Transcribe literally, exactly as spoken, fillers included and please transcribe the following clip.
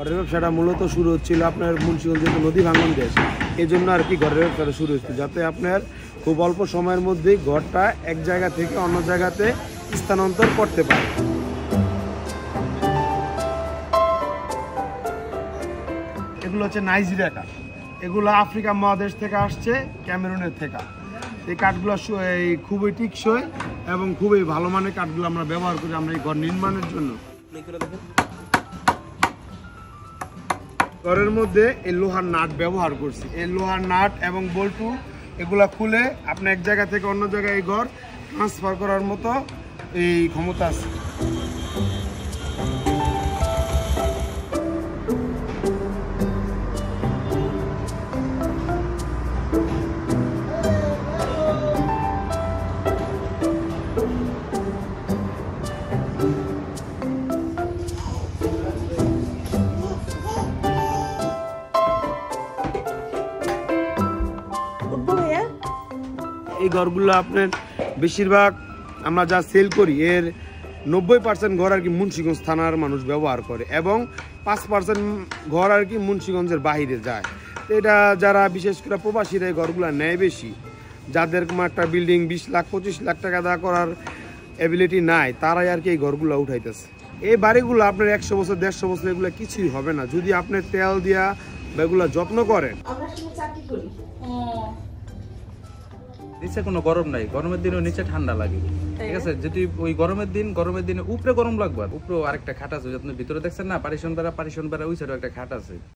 ঘরের ব্যবসাটা মূলত শুরু হচ্ছিল আপনার মুন্সিগঞ্জ যেহেতু নদী ভাঙন দেশ, এই জন্য আর কি ঘরের ব্যবসাটা শুরু হচ্ছে, যাতে আপনার খুব অল্প সময়ের মধ্যেই ঘরটা এক জায়গা থেকে অন্য জায়গাতে স্থানান্তর করতে পারে। এগুলো হচ্ছে নাইজেরিয়া কাঠ, এগুলো আফ্রিকা মহাদেশ থেকে আসছে, ক্যামেরুনের থেকে। এই কাঠগুলো এই খুবই টিকসই এবং খুবই ভালো মানের কাঠগুলো আমরা ব্যবহার করি আমরা এই ঘর নির্মাণের জন্য। ঘরের মধ্যে এই লোহার নাট ব্যবহার করছি, এই লোহার নাট এবং বল্টু এগুলা খুলে আপনি এক জায়গা থেকে অন্য জায়গায় এই ঘর ট্রান্সফার করার মতো এই ক্ষমতা আছে। এই ঘরগুলো আপনার বেশিরভাগ আমরা যা সেল করি এর নব্বই পার্সেন্ট ঘর আর কি মুন্সিগঞ্জ থানার মানুষ ব্যবহার করে এবং পাঁচ পার্সেন্ট ঘর আর কি মুন্সিগঞ্জের বাইরে যায়। তো এটা যারা বিশেষ করে প্রবাসীরা এই ঘরগুলো নেয় বেশি, যাদের কোনো একটা বিল্ডিং বিশ লাখ পঁচিশ লাখ টাকা দা করার অ্যাবিলিটি নাই, তারাই আর কি এই ঘরগুলো উঠাইতেছে। এই বাড়িগুলো আপনার একশো বছর দেড়শো বছর এগুলো কিছুই হবে না যদি আপনি তেল দিয়া বা এগুলো যত্ন করেন। নিচে কোনো গরম নাই, গরমের দিনে নিচে ঠান্ডা লাগে, ঠিক আছে। যদি ওই গরমের দিন গরমের দিনে উপরে গরম লাগবে, উপরে আরেকটা খাট আছে, আপনি ভিতরে দেখছেন না পারিশন বেড়া, পারিশন বেড়া ওই সাইডে একটা খাট আছে।